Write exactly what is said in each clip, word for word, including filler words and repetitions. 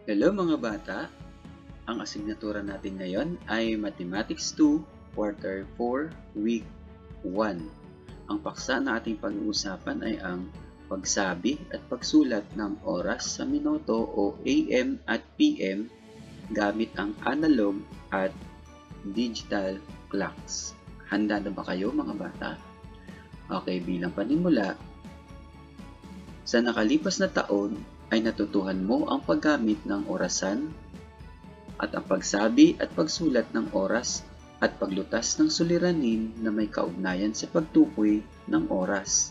Hello mga bata! Ang asignatura natin ngayon ay Mathematics two, Quarter four, Week one. Ang paksa na ating pag-uusapan ay ang pagsabi at pagsulat ng oras sa minuto o A M at P M gamit ang analog at digital clocks. Handa na ba kayo mga bata? Okay, bilang panimula, sa nakalipas na taon ay natutuhan mo ang paggamit ng orasan at ang pagsabi at pagsulat ng oras at paglutas ng suliranin na may kaugnayan sa pagtukoy ng oras.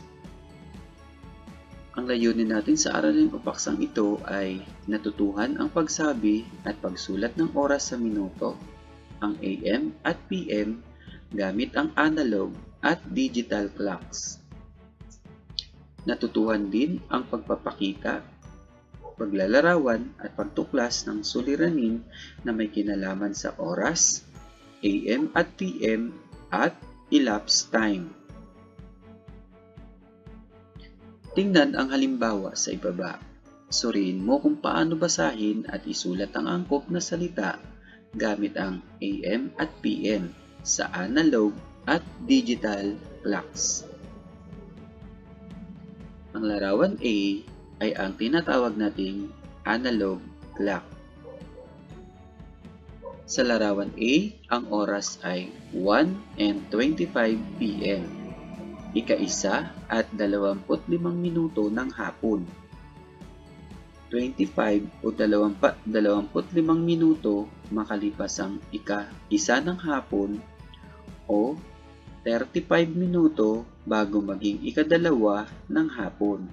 Ang layunin natin sa aralin o paksang ito ay natutuhan ang pagsabi at pagsulat ng oras sa minuto, ang A M at P M gamit ang analog at digital clocks. Natutuhan din ang pagpapakita, paglalarawan at pagtuklas ng suliranin na may kinalaman sa oras, A M at P M at elapsed time. Tingnan ang halimbawa sa ibaba. Suriin mo kung paano basahin at isulat ang angkop na salita gamit ang A M at P M sa analog at digital clocks. Ang larawan A ay ang tinatawag nating analog clock. Sa larawan A, ang oras ay one and twenty-five P M, ika-isa at dalawampu't limang minuto ng hapon. twenty-five o dalawampu't limang minuto makalipas ang ika-isa ng hapon o thirty-five minuto bago maging ikadalawa ng hapon.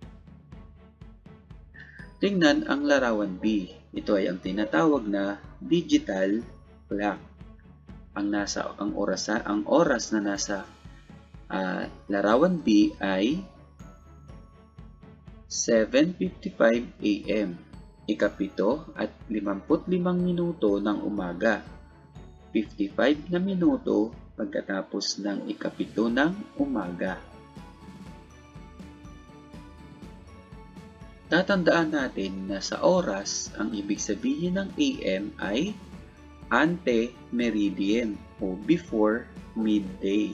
Tingnan ang larawan B. Ito ay ang tinatawag na digital clock. Ang nasa ang oras ang oras na nasa uh, larawan B ay seven fifty-five A M, ikapito at limampu't limang minuto ng umaga, fifty-five na minuto pagkatapos ng ikapito ng umaga. Tatandaan natin na sa oras, ang ibig sabihin ng A M ay ante-meridian o before midday.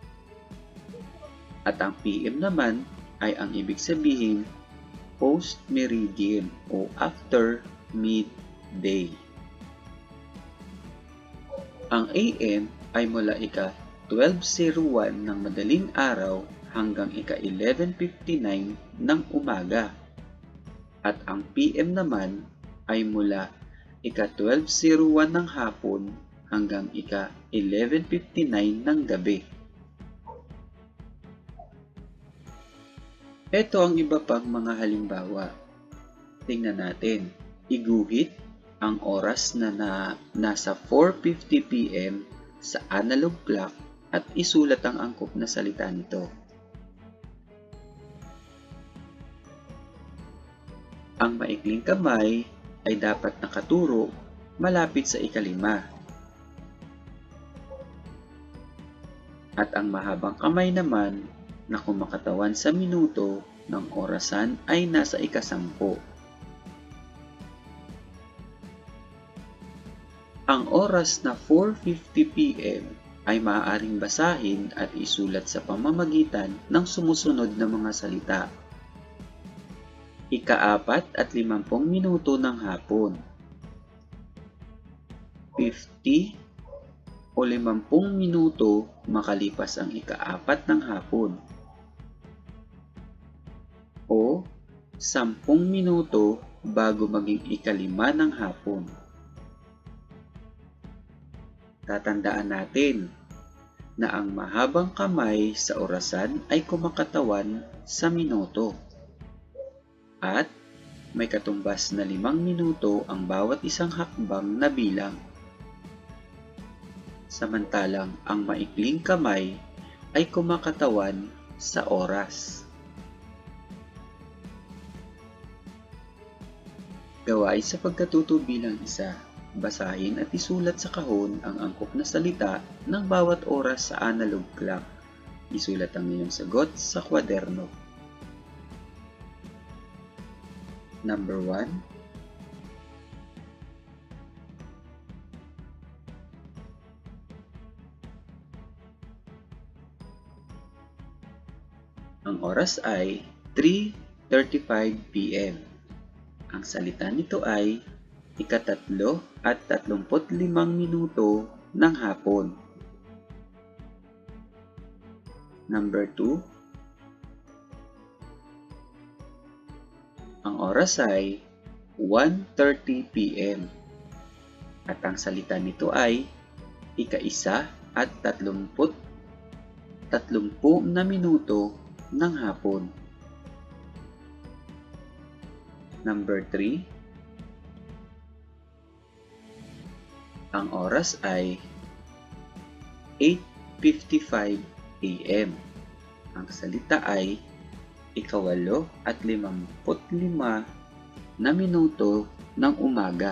At ang P M naman ay ang ibig sabihin post-meridian o after midday. Ang A M ay mula ika twelve oh one ng madaling araw hanggang ika eleven fifty-nine ng umaga. At ang P M naman ay mula ika twelve oh one ng hapon hanggang ika eleven fifty-nine ng gabi. Ito ang iba pang mga halimbawa. Tingnan natin. Iguhit ang oras na, na nasa four fifty P M sa analog clock at isulat ang angkop na salita nito. Ang maikling kamay ay dapat nakaturo malapit sa ikalima. At ang mahabang kamay naman na kumakatawan sa minuto ng orasan ay nasa ikasampu. Ang oras na four fifty P M ay maaaring basahin at isulat sa pamamagitan ng sumusunod na mga salita. Ika-apat at limampung minuto ng hapon, fifty o limampung minuto makalipas ang ika-apat ng hapon, o sampung minuto bago maging ikalima ng hapon. Tatandaan natin na ang mahabang kamay sa orasan ay kumakatawan sa minuto. At may katumbas na limang minuto ang bawat isang hakbang na bilang. Samantalang ang maikling kamay ay kumakatawan sa oras. Gawain sa pagkatuto bilang isa, basahin at isulat sa kahon ang angkop na salita ng bawat oras sa analog clock. Isulat ang iyong sagot sa kwaderno. Number one, oras ay three thirty-five p m Ang salita nito ay ikatatlo at tatlumput limang minuto ng hapon. Number two. Ang oras ay one thirty p m At ang salita nito ay ika-isa at tatlumput tatlumpu na minuto ng hapon. Number three. Ang oras ay eight fifty-five a m Ang salita ay ikawalo at limamput lima na minuto ng umaga.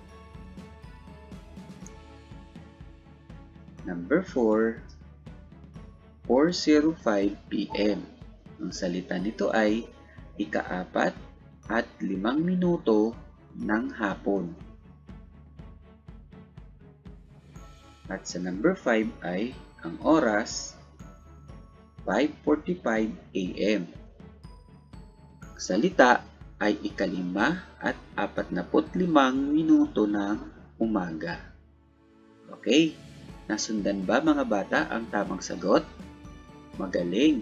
Number four. four oh five p m Ang salita nito ay ikaapat at limang minuto ng hapon. At sa number five ay ang oras five forty-five a m Ang salita ay ikalima at apatnaput limang minuto ng umaga. Okay, nasundan ba mga bata ang tamang sagot? Magaling!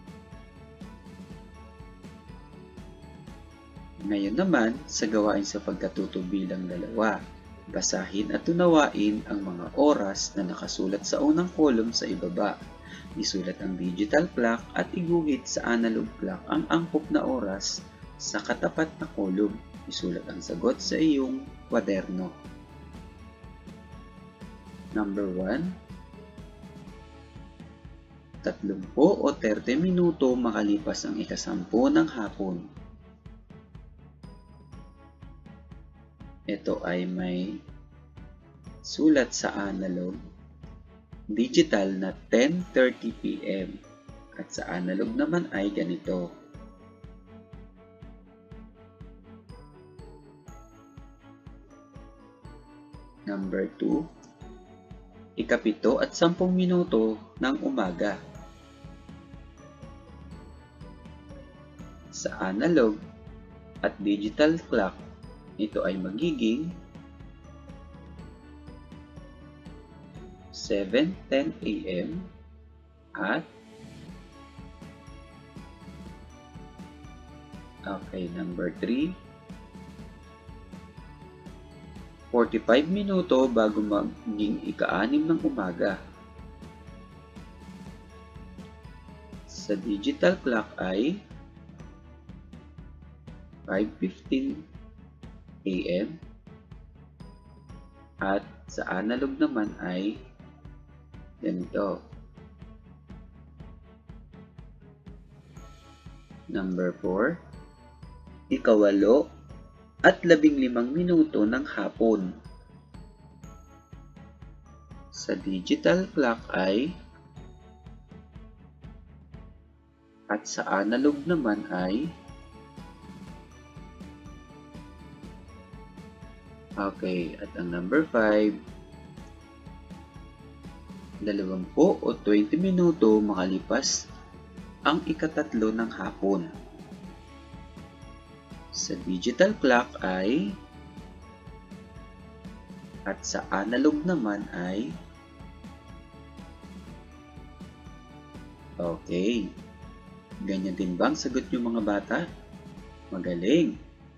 Ngayon naman, sa gawain sa pagkatuto bilang dalawa, basahin at unawain ang mga oras na nakasulat sa unang kolom sa ibaba. Isulat ang digital clock at iguhit sa analog clock ang angkop na oras sa katapat na kolom. Isulat ang sagot sa iyong kwaderno. Number one. Tatlumpu o thirty minuto makalipas ang ikasampu ng hapon. Ito ay may sulat sa analog, digital na ten thirty p m at sa analog naman ay ganito. Number two. Ikapito at sampung minuto ng umaga. Sa analog at digital clock, ito ay magiging seven ten a m at okay, number three. forty-five minuto bago maging ika-anim ng umaga. Sa digital clock ay five fifteen a m at sa analog naman ay ganito. Number four. Ikawalo at labing limang minuto ng hapon. Sa digital clock ay at sa analog naman ay okay, at ang number five, dalawampu o twenty minuto makalipas ang ikatatlo ng hapon. Sa digital clock ay at sa analog naman ay okay. Ganyan din ba ang sagot niyo mga bata? Magaling!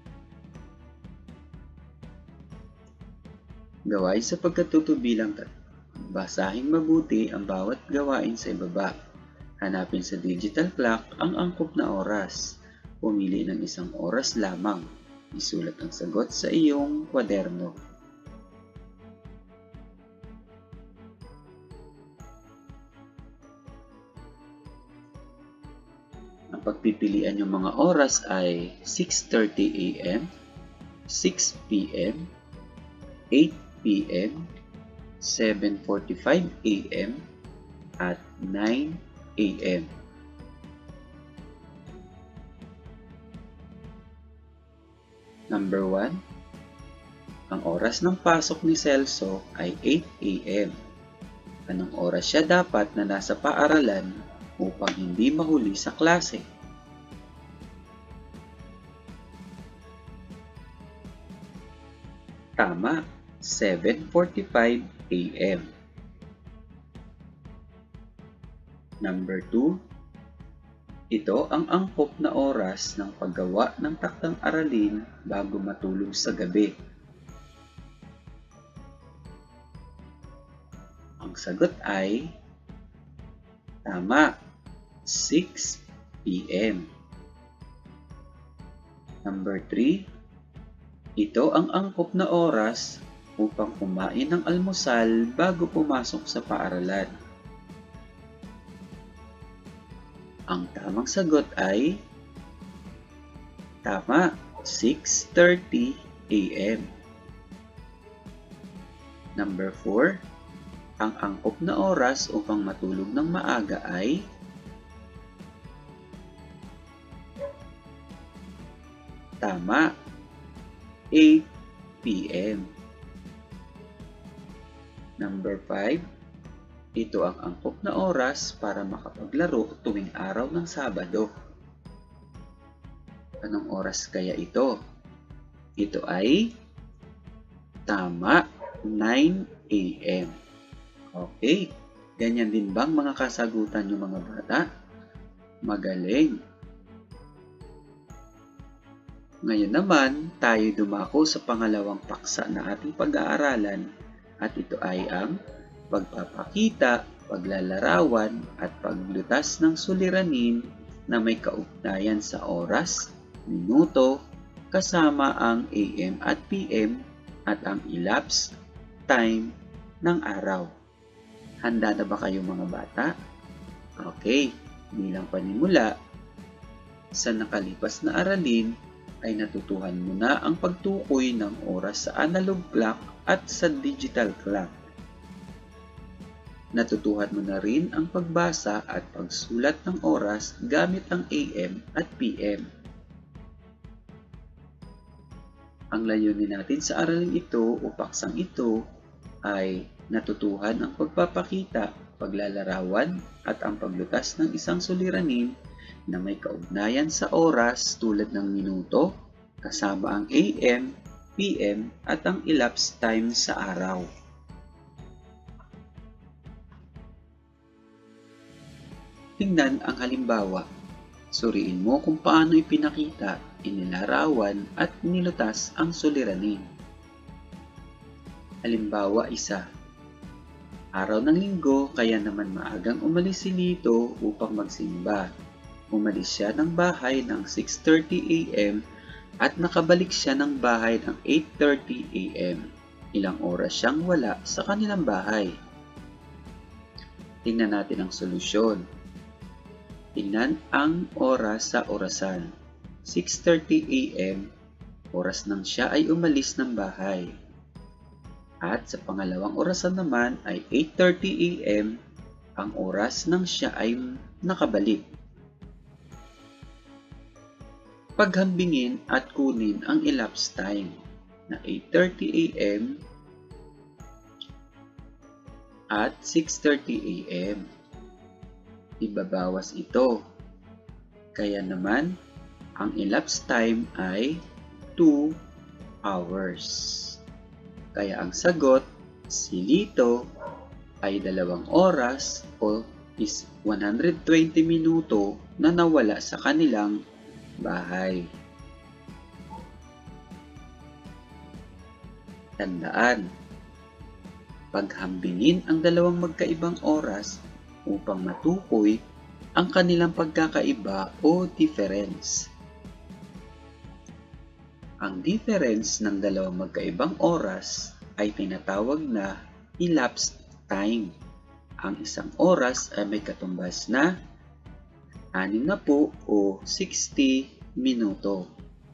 Gawain sa pagkatuto bilang tatlo. Basahin mabuti ang bawat gawain sa ibaba. Hanapin sa digital clock ang angkop na oras. Pumili ng isang oras lamang. Isulat ang sagot sa iyong kwaderno. Ang pagpipilian ng mga oras ay six thirty a m, six p m, eight p m, seven forty-five a m, at nine a m Number one. Ang oras ng pasok ni Celso ay eight a m Anong oras siya dapat na nasa paaralan upang hindi mahuli sa klase? Tama, seven forty-five a m Number two, ito ang angkop na oras ng paggawa ng takdang aralin bago matulog sa gabi. Ang sagot ay tama, six p m Number three, ito ang angkop na oras upang kumain ng almusal bago pumasok sa paaralan. Ang tamang sagot ay tama, six thirty a m Number four, ang angkop na oras upang matulog ng maaga ay tama, eight p m Number five, ito ang angkop na oras para makapaglaro tuwing araw ng Sabado. Anong oras kaya ito? Ito ay tama, nine a m Okay, ganyan din bang mga kasagutan yung mga bata? Magaling! Ngayon naman, tayo dumako sa pangalawang paksa na ating pag-aaralan at ito ay ang pagpapakita, paglalarawan at paglutas ng suliranin na may kaugnayan sa oras, minuto, kasama ang A M at P M at ang elapsed time ng araw. Handa na ba kayo mga bata? Okay, bilang panimula, sa nakalipas na aralin ay natutuhan mo na ang pagtukoy ng oras sa analog clock at sa digital clock. Natutuhan mo na rin ang pagbasa at pagsulat ng oras gamit ang A M at P M. Ang layunin natin sa aralin ito o paksang ito ay natutuhan ang pagpapakita, paglalarawan at ang paglutas ng isang suliranin na may kaugnayan sa oras tulad ng minuto, kasama ang A M, P M at ang elapsed time sa araw. Tingnan ang halimbawa. Suriin mo kung paano ipinakita, inilarawan at nilutas ang suliranin. Halimbawa isa. Araw ng linggo, kaya naman maagang umalis si Lito upang magsimba. Umalis siya ng bahay ng six thirty a m at nakabalik siya ng bahay ng eight thirty a m Ilang oras siyang wala sa kanilang bahay. Tingnan natin ang solusyon. Tingnan ang oras sa orasan. six thirty a m, oras nang siya ay umalis ng bahay. At sa pangalawang orasan naman ay eight thirty a m, ang oras nang siya ay nakabalik. Paghambingin at kunin ang elapsed time na eight thirty a m at six thirty a m Ibabawas ito. Kaya naman, ang elapsed time ay two hours. Kaya ang sagot, si Lito ay dalawang oras o is one hundred twenty minuto na nawala sa kanilang bahay. Tandaan, paghambingin ang dalawang magkaibang oras upang matukoy ang kanilang pagkakaiba o difference. Ang difference ng dalawang magkaibang oras ay tinatawag na elapsed time. Ang isang oras ay may katumbas na anim na po o sixty minuto.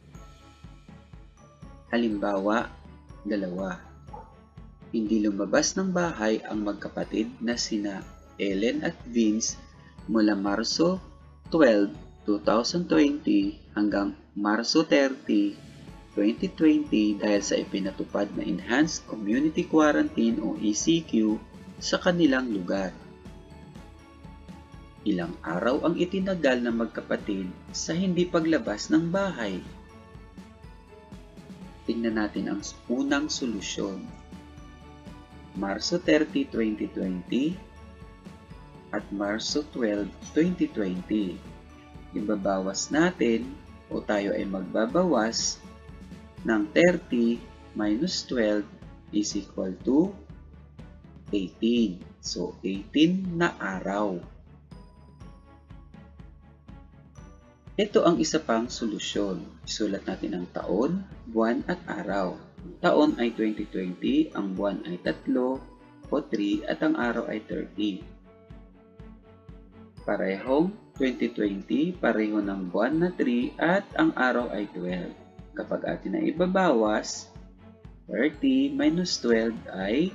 Halimbawa, dalawa. Hindi lumabas ng bahay ang magkapatid na sina Ellen at Vince mula Marso twelve, two thousand twenty hanggang Marso thirty, twenty twenty dahil sa ipinatupad na Enhanced Community Quarantine o E C Q sa kanilang lugar. Ilang araw ang itinagal ng magkapatid sa hindi paglabas ng bahay. Tingnan natin ang unang solusyon. Marso thirty, twenty twenty at Marso twelve, twenty twenty. Ibabawas natin o tayo ay magbabawas ng thirty minus twelve is equal to eighteen. So, eighteen na araw. Ito ang isa pang solusyon. Isulat natin ang taon, buwan at araw. Ang taon ay twenty twenty, ang buwan ay tatlo o three at ang araw ay thirty. Parehong twenty twenty, pareho ng buwan na three at ang araw ay twelve. Kapag atin na ibabawas, thirty minus twelve ay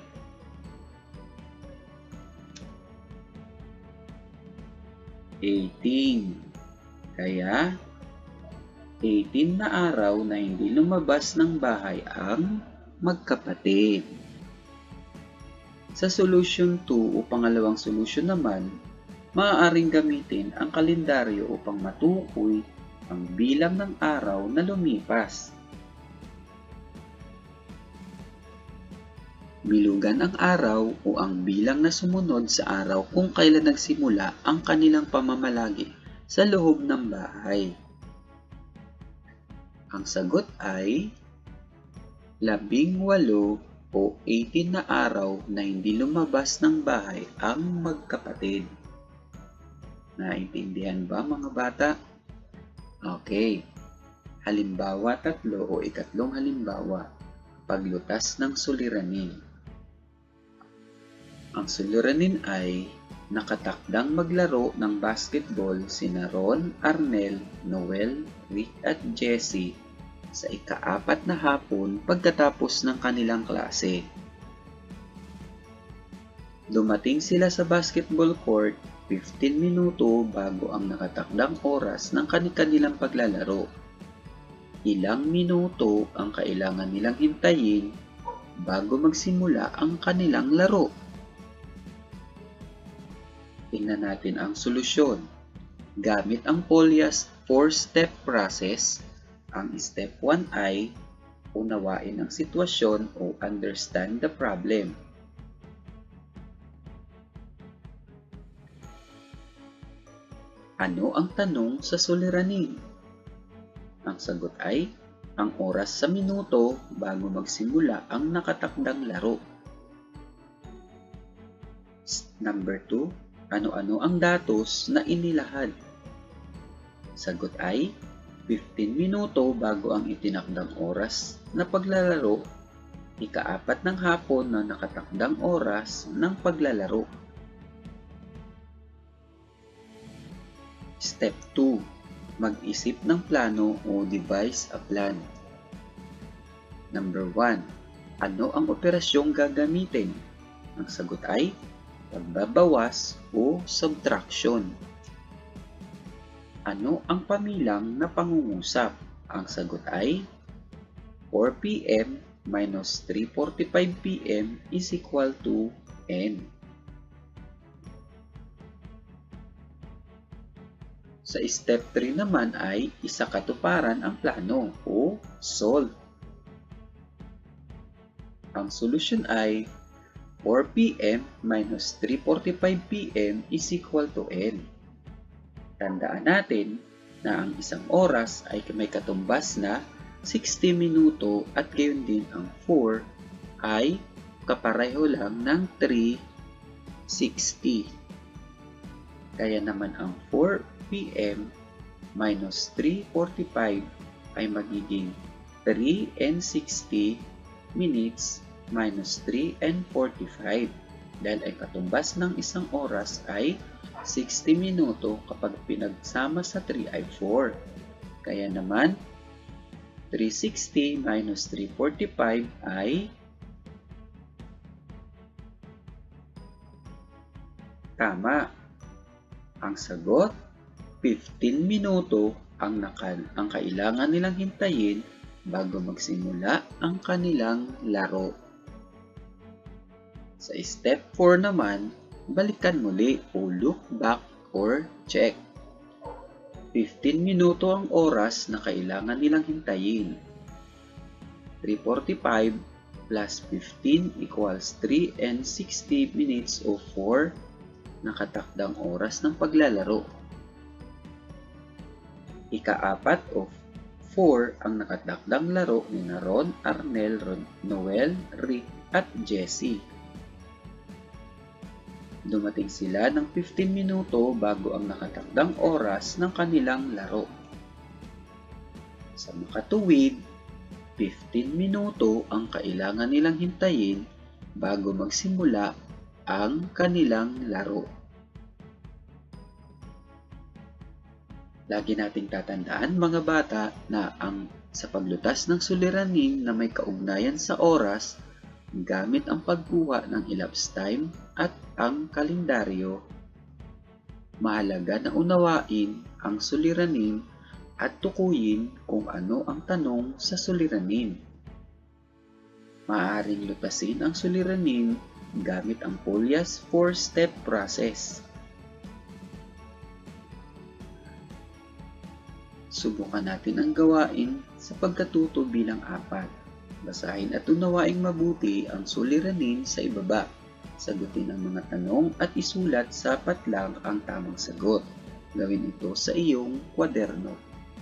eighteen. Kaya, eighteen na araw na hindi lumabas ng bahay ang magkapatid. Sa solution two o pangalawang solusyon naman, maaaring gamitin ang kalendaryo upang matukoy ang bilang ng araw na lumipas. Bilugan ang araw o ang bilang na sumunod sa araw kung kailan nagsimula ang kanilang pamamalagi sa loob ng bahay. Ang sagot ay labing walo o eighteen na araw na hindi lumabas ng bahay ang magkapatid. Naintindihan ba mga bata? Okay. Halimbawa tatlo o ikatlong halimbawa. Paglutas ng suliranin. Ang suliranin ay nakatakdang maglaro ng basketball sina Ron, Arnel, Noel, Rick at Jessie sa ikaapat na hapon pagkatapos ng kanilang klase. Dumating sila sa basketball court fifteen minuto bago ang nakatakdang oras ng kanilang paglalaro. Ilang minuto ang kailangan nilang hintayin bago magsimula ang kanilang laro. Tingnan natin ang solusyon. Gamit ang Polya's four-step process, ang step one ay unawain ang sitwasyon o understand the problem. Ano ang tanong sa suliranin? Ang sagot ay ang oras sa minuto bago magsimula ang nakatakdang laro. Number two, ano-ano ang datos na inilahad? Sagot ay fifteen minuto bago ang itinakdang oras na paglalaro, ikaapat ng hapon na nakatakdang oras ng paglalaro. Step two, mag-isip ng plano o devise a plan. Number one, ano ang operasyong gagamitin? Ang sagot ay pagbabawas o subtraction. Ano ang pamilang na pangungusap? Ang sagot ay four p m minus three forty-five p m is equal to n. Sa step three naman ay isakatuparan ang plano o solve. Ang solusyon ay four p m minus three forty-five p m is equal to n. Tandaan natin na ang isang oras ay may katumbas na sixty minuto at gayon din ang four ay kapareho lang ng three sixty. Kaya naman ang four p m minus three forty-five ay magiging three and sixty minutes minus three and forty-five dahil ay katumbas ng isang oras ay sixty minuto kapag pinagsama sa three ay four. Kaya naman three sixty minus three forty-five ay tama. Ang sagot, fifteen minuto ang, naka, ang kailangan nilang hintayin bago magsimula ang kanilang laro. Sa step four naman, balikan muli o look back or check. fifteen minuto ang oras na kailangan nilang hintayin. three forty-five plus fifteen equals three and sixty minutes o four nakatakdang oras ng paglalaro. Ika-apat o four ang nakatakdang laro ni Ron, Arnel, Ron, Noel, Rick at Jessie. Dumating sila ng fifteen minuto bago ang nakatakdang oras ng kanilang laro. Sa makatuwid, fifteen minuto ang kailangan nilang hintayin bago magsimula ang kanilang laro. Lagi nating tatandaan mga bata na ang sa paglutas ng suliranin na may kaugnayan sa oras gamit ang pagkuha ng elapsed time at ang kalendaryo, mahalaga na unawain ang suliranin at tukuyin kung ano ang tanong sa suliranin. Maaaring lutasin ang suliranin gamit ang Polya's four-step process. Subukan natin ang gawain sa pagkatuto bilang apat. Basahin at unawaing mabuti ang suliranin sa ibaba. Sagutin ang mga tanong at isulat sapat lang ang tamang sagot. Gawin ito sa iyong kwaderno.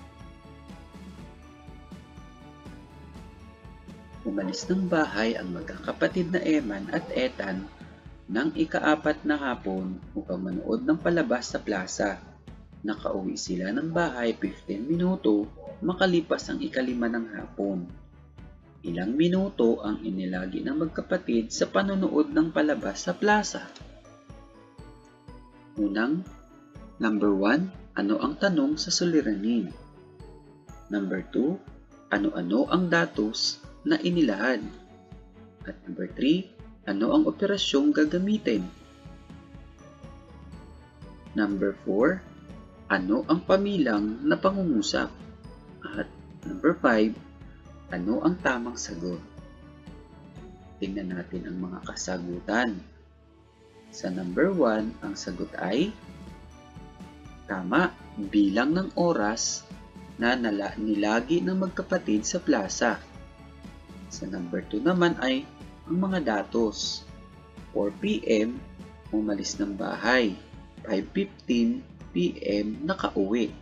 Umalis ng bahay ang magkakapatid na Eman at Ethan ng ika-apat na hapon upang manood ng palabas sa plaza. Nakauwi sila ng bahay fifteen minuto makalipas ang ikalima ng hapon. Ilang minuto ang inilagi ng magkapatid sa panonood ng palabas sa plaza. Unang, number one, ano ang tanong sa suliranin? Number two, ano-ano ang datos na inilahad? At number three, ano ang operasyong gagamitin? Number four, ano ang pamilang na pangungusap? At number five, ano ang tamang sagot? Tingnan natin ang mga kasagutan. Sa number one, ang sagot ay tama, bilang ng oras na nala nilagi ng magkapatid sa plaza. Sa number two naman ay ang mga datos. four p m umalis ng bahay. five fifteen p m nakauwi.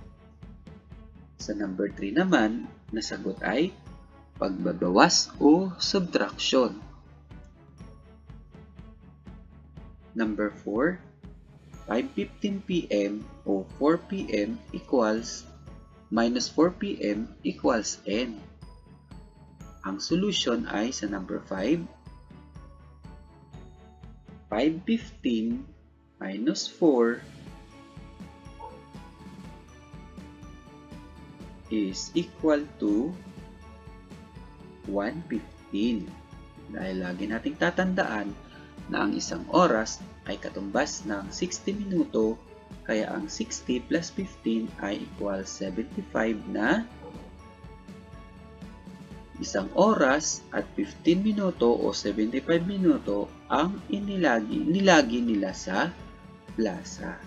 Sa number three naman, na sagot ay pagbabawas o subtraction. Number four, five fifteen p m o four p m equals minus four p m equals n. Ang solution ay sa number five, five fifteen minus four is equal to one fifteen. Dahil lagi nating tatandaan na ang isang oras ay katumbas ng sixty minuto, kaya ang sixty plus fifteen ay equal seventy-five na isang oras at fifteen minuto o seventy-five minuto ang inilagi nilagi nila sa plaza.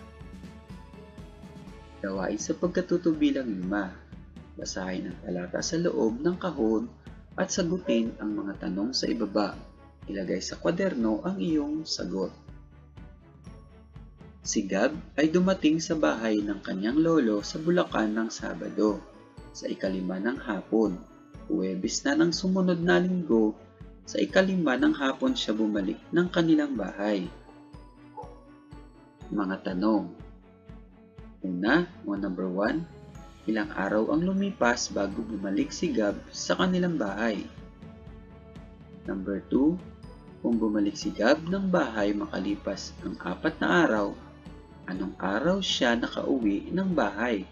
Gawain sa pagkatuto bilang lima. Basahin ang talata sa loob ng kahon at sagutin ang mga tanong sa ibaba. Ilagay sa kwaderno ang iyong sagot. Si Gab ay dumating sa bahay ng kanyang lolo sa Bulacan ng Sabado, sa ikalima ng hapon. Huwebes na ng sumunod na linggo, sa ikalima ng hapon siya bumalik ng kanilang bahay. Mga tanong. Una, o number one, ilang araw ang lumipas bago bumalik si Gab sa kanilang bahay? Number two, kung bumalik si Gab ng bahay makalipas ang apat na araw, anong araw siya nakauwi ng bahay?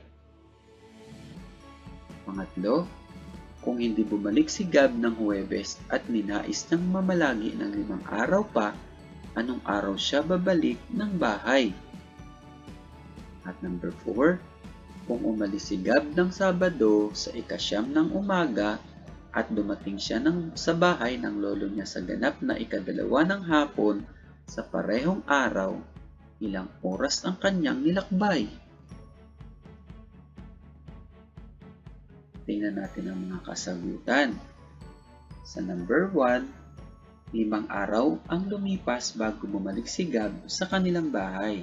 Pangatlo, kung hindi bumalik si Gab ng Huwebes at ninais niyang mamalagi ng limang araw pa, anong araw siya babalik ng bahay? At number four, kung umalis si Gab ng Sabado sa ikasyam ng umaga at dumating siya ng, sa bahay ng lolo niya sa ganap na ikadalawa ng hapon sa parehong araw, ilang oras ang kanyang nilakbay? Tingnan natin ang mga kasagutan. Sa number one, limang araw ang lumipas bago bumalik si Gab sa kanilang bahay.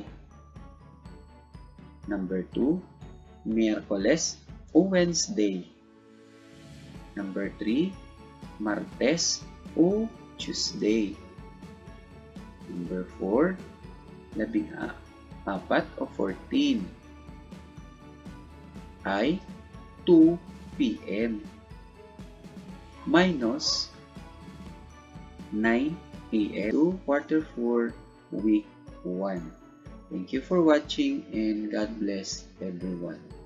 Number two, Miyerkules o Wednesday. Number three, Martes o Tuesday. Number four, labing apat o fourteen ay two p m minus nine p m to quarter four week one. Thank you for watching and God bless everyone.